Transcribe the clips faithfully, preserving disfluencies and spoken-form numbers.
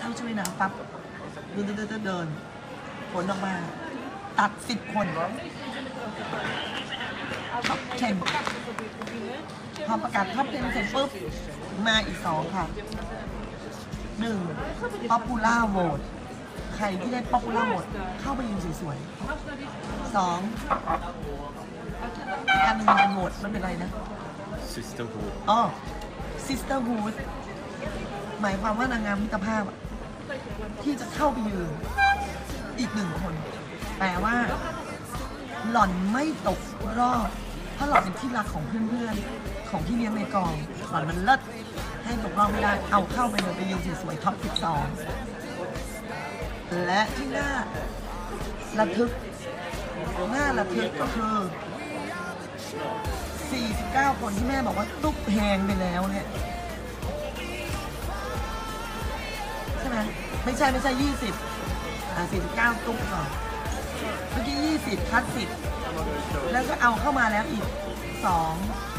เข้าช่วยน้ำปั๊บเดินเดินเดินเดินผลออกมาตัดสิบคนท็อปเทนพอประกาศท็อปเทนเสร็จปุ๊บมาอีกสองค่ะหนึ่งป๊อปปูล่าโหวตใครที่ได้ป๊อปปูล่าโหวตเข้าไปยืนสวยๆสองอันหนึ่งมันโหวตมันเป็นอะไรนะ Sisterhood อ๋อ Sisterhood หมายความว่านางงามมิตรภาพที่จะเข้าไปยืนอีกหนึ่งคนแปลว่าหล่อนไม่ตกรอบเพราะหล่อนเป็นที่รักของเพื่อนๆของที่เลี้ยงในกองหล่อนมันเลิศให้ตกรอบไม่ได้เอาเข้าไปเลยไปยืนสวยๆท็อปสิบสองและที่น่าระทึกน่าระทึกก็คือสี่สิบเก้าคนที่แม่บอกว่าตุ๊บแพงไปแล้วเนี่ยใช่ไหมไม่ใช่ไม่ใช่ยี่สิบอ่าสี่สิบเก้าตุ๊บก่อนเมื่อกี้ยี่สิบคัดสิบแล้วก็เอาเข้ามาแล้วอีกสอง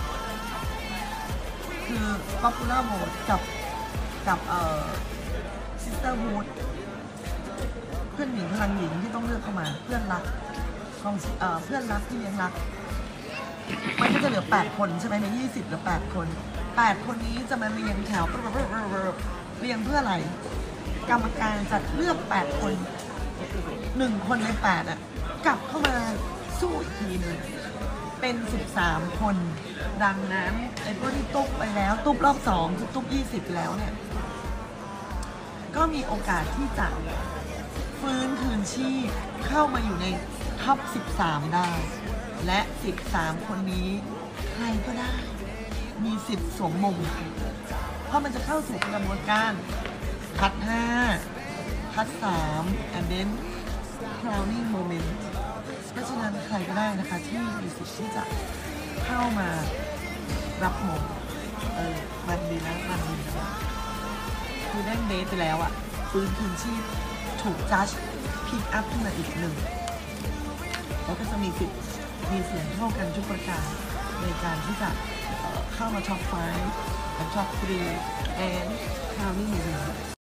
คือ Popular Vote กับกับเอ่อ Sisterhood เพื่อนหญิงพลังหญิงที่ต้องเลือกเข้ามาเพื่อนรักของเอ่อเพื่อนรักที่เลี้ยงรักมันก็จะเหลือแปดคนใช่ไหมในยี่สิบเหลือแปดคนแปดคนนี้จะมาเรียงแถวเรียงเพื่ออะไรกรรมการจะเลือกแปดคนหนึ่งคนในแปดอ่ะกลับเข้ามาสู้อีกทีหนึ่งเป็นสิบสามคนดังนั้นไอ้พวกที่ตุ๊บไปแล้วตุ๊บรอบสองตุ๊บยี่สิบแล้วเนี่ยก็มีโอกาสที่จะฟื้นคืนชีพเข้ามาอยู่ในท็อปสิบสามได้และสิบสามคนนี้ใครก็ได้มีสิทธิ์สวมมงเพราะมันจะเข้าสู่กระบวนการคัดห้าคัดสาม and then crowning moment เพราะฉะนั้นใครก็ได้นะคะที่มีสิทธิ์ที่จะเข้ามารับมงเออมันดีนะมันดีนะคือได้เบสไปแล้วอะฟื้นคืนชีพถูกจัดพิกอัพขึ้นมาอีกหนึ่งแล้วก็จะมีสิทธิ์มีเสียงเท่ากันทุกประการในการที่จะเข้ามาท็อปไฟว์และท็อปทรี and crowning moment